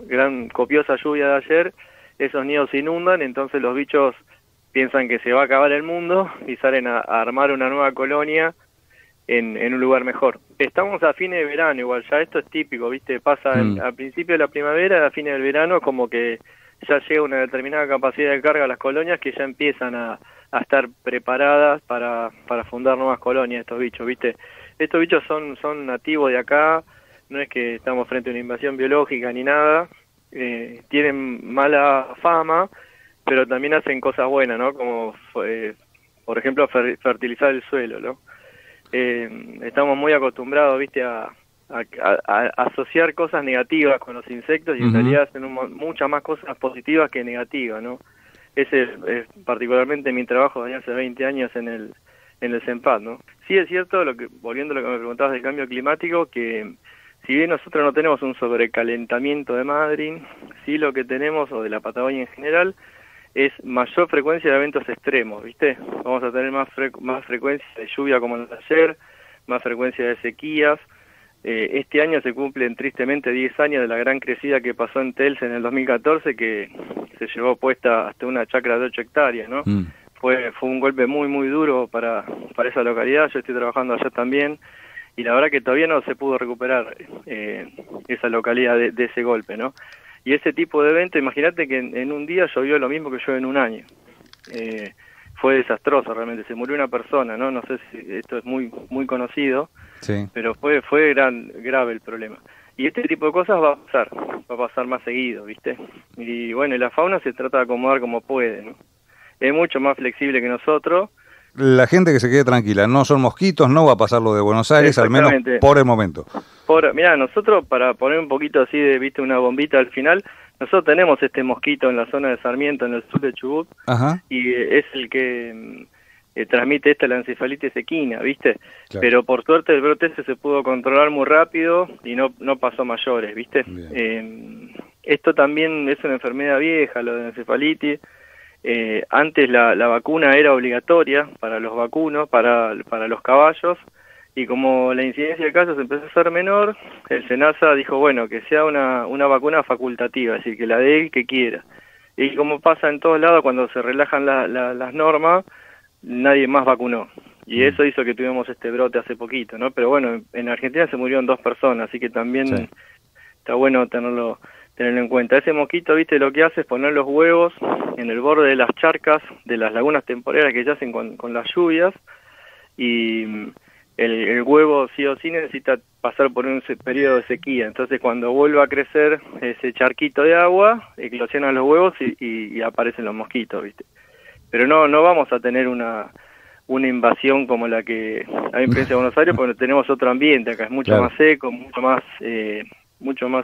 gran copiosa lluvia de ayer, esos nidos se inundan, entonces los bichos piensan que se va a acabar el mundo y salen a armar una nueva colonia en un lugar mejor. Estamos a fines de verano igual, ya esto es típico, ¿viste? Pasa a principio de la primavera, a fines del verano, como que ya llega una determinada capacidad de carga a las colonias que ya empiezan a estar preparadas para fundar nuevas colonias estos bichos, ¿viste? Estos bichos son nativos de acá, no es que estamos frente a una invasión biológica ni nada, tienen mala fama, pero también hacen cosas buenas, ¿no? Como, por ejemplo, fertilizar el suelo, ¿no? Estamos muy acostumbrados, ¿viste? A asociar cosas negativas con los insectos y en realidad hacen muchas más cosas positivas que negativas, ¿no? Ese es particularmente mi trabajo de hace 20 años en el CENPAD, ¿no? Sí es cierto, volviendo a lo que me preguntabas del cambio climático, que si bien nosotros no tenemos un sobrecalentamiento de Madryn, sí lo que tenemos, o de la Patagonia en general, es mayor frecuencia de eventos extremos, ¿viste? Vamos a tener más frecuencia de lluvia como en el ayer, más frecuencia de sequías. Este año se cumplen tristemente 10 años de la gran crecida que pasó en Tels en el 2014, que se llevó puesta hasta una chacra de 8 hectáreas, ¿no? Fue un golpe muy, muy duro para esa localidad. Yo estoy trabajando allá también, y la verdad que todavía no se pudo recuperar esa localidad de ese golpe, ¿no? Y ese tipo de evento, imagínate que en un día llovió lo mismo que llueve en un año. Fue desastroso realmente, se murió una persona, ¿no? No sé si esto es muy conocido, sí, pero fue grave el problema. Y este tipo de cosas va a pasar más seguido, ¿viste? Y bueno, y la fauna se trata de acomodar como puede, ¿no? Es mucho más flexible que nosotros. La gente que se quede tranquila, no son mosquitos, no va a pasar lo de Buenos Aires, al menos por el momento. Mirá, nosotros, para poner un poquito así de, viste, una bombita al final, nosotros tenemos este mosquito en la zona de Sarmiento, en el sur de Chubut, y es el que transmite la encefalitis equina, ¿viste? Claro. Pero por suerte el brote se pudo controlar muy rápido y no pasó mayores, ¿viste? Esto también es una enfermedad vieja, lo de la encefalitis. Antes la vacuna era obligatoria para los vacunos, para los caballos, y como la incidencia de casos empezó a ser menor, el SENASA dijo, bueno, que sea una vacuna facultativa, es decir, que la dé el que quiera. Y como pasa en todos lados, cuando se relajan las normas, nadie más vacunó. Y eso hizo que tuvimos este brote hace poquito, ¿no? Pero bueno, en Argentina se murieron 2 personas, así que también está bueno tenerlo en cuenta. Ese mosquito, viste, lo que hace es poner los huevos en el borde de las charcas, de las lagunas temporeras que yacen con las lluvias, y el huevo sí o sí necesita pasar por un periodo de sequía. Entonces cuando vuelva a crecer ese charquito de agua, eclosionan los huevos y aparecen los mosquitos, viste. Pero no vamos a tener una invasión como la que hay en Provincia de Buenos Aires, porque tenemos otro ambiente acá, es mucho más seco, mucho más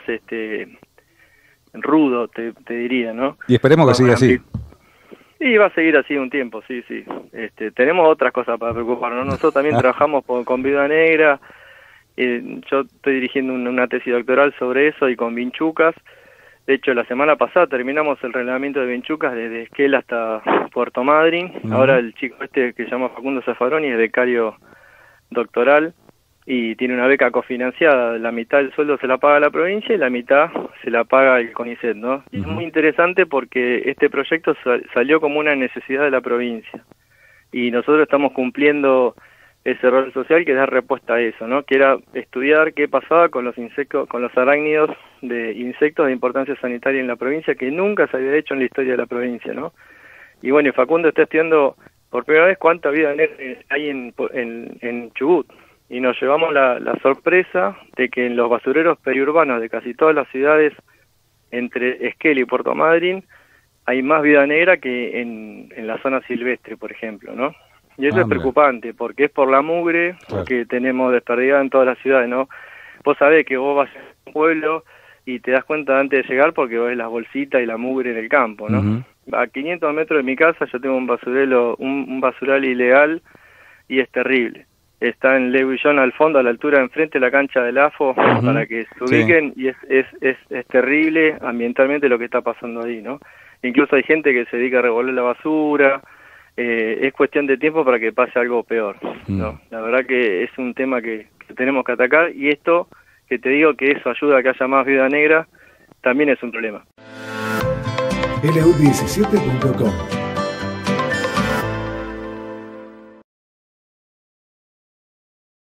rudo, te diría, ¿no? Y esperemos que siga así. Y va a seguir así un tiempo, sí. Tenemos otras cosas para preocuparnos. Nosotros también trabajamos con Viuda Negra. Yo estoy dirigiendo una tesis doctoral sobre eso y con vinchucas. De hecho, la semana pasada terminamos el reglamento de vinchucas desde Esquel hasta Puerto Madryn. Ahora el chico que se llama Facundo Zaffaroni es becario doctoral y tiene una beca cofinanciada. La mitad del sueldo se la paga la provincia y la mitad se la paga el CONICET, ¿no? Y es muy interesante porque este proyecto salió como una necesidad de la provincia. Y nosotros estamos cumpliendo ese rol social que da respuesta a eso, ¿no? Que era estudiar qué pasaba con los insectos, con los arácnidos de insectos de importancia sanitaria en la provincia, que nunca se había hecho en la historia de la provincia, ¿no? Y bueno, Facundo está estudiando por primera vez cuánta vida hay en Chubut. Y nos llevamos la sorpresa de que en los basureros periurbanos de casi todas las ciudades entre Esquel y Puerto Madryn hay más vida negra que en la zona silvestre, por ejemplo, ¿no? Y eso es preocupante, porque es por la mugre que tenemos desperdigada en todas las ciudades, ¿no? Vos sabés que vos vas a un pueblo y te das cuenta antes de llegar porque ves las bolsitas y la mugre en el campo, ¿no? A 500 metros de mi casa yo tengo un basural ilegal y es terrible. Está en Lewillón al fondo, a la altura de enfrente de la cancha del AFO, para que se ubiquen, y es terrible ambientalmente lo que está pasando ahí, ¿no? Incluso hay gente que se dedica a revolver la basura, es cuestión de tiempo para que pase algo peor, ¿no? La verdad que es un tema que tenemos que atacar, y esto, que te digo que eso ayuda a que haya más vida negra, también es un problema. LU17.com